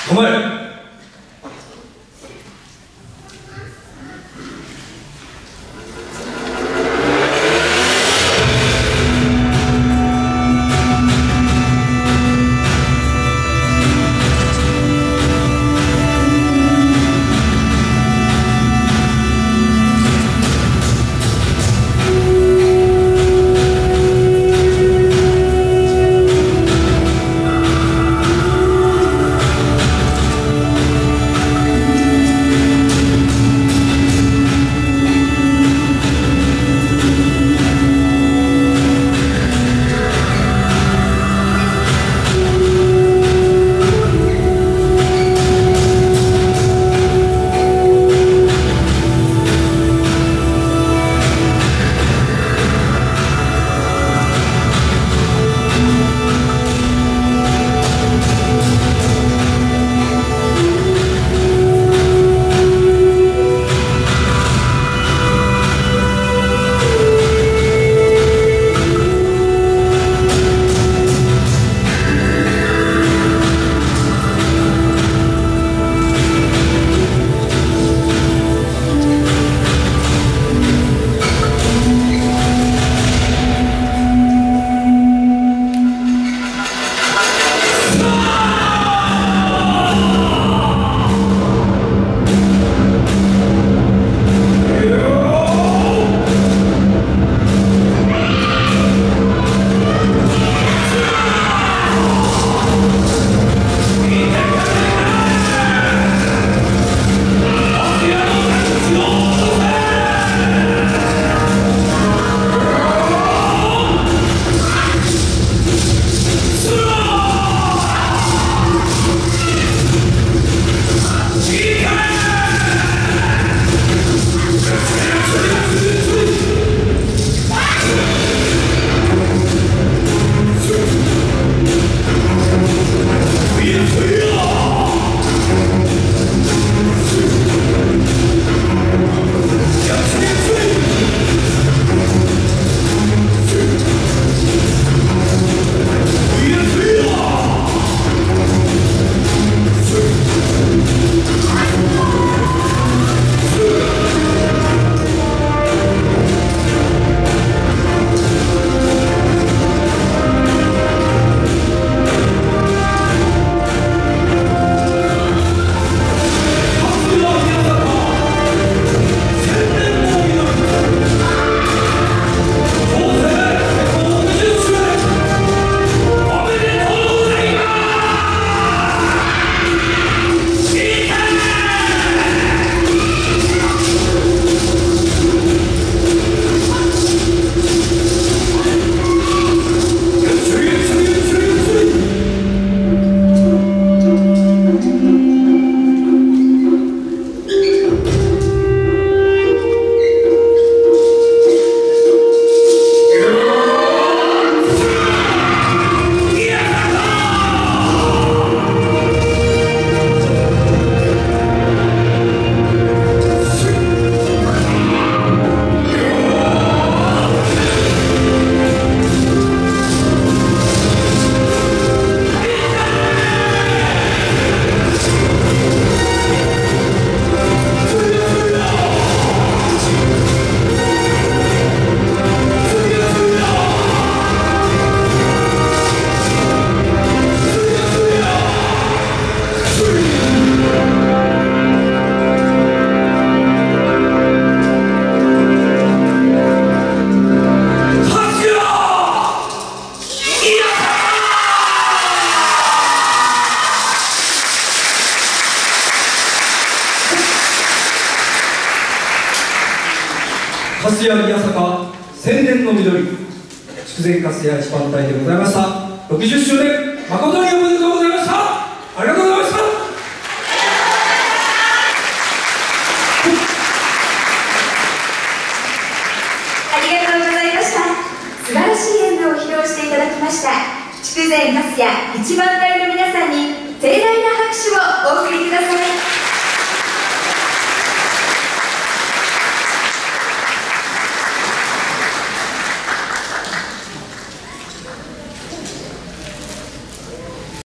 構え。 粕谷宮坂千年の緑筑前粕谷一番隊でございました。60周年誠におめでとうございました。ありがとうございました。 ありがとうございました。素晴らしい演舞を披露していただきました筑前粕谷一番隊の皆さんに盛大な拍手をお送りください。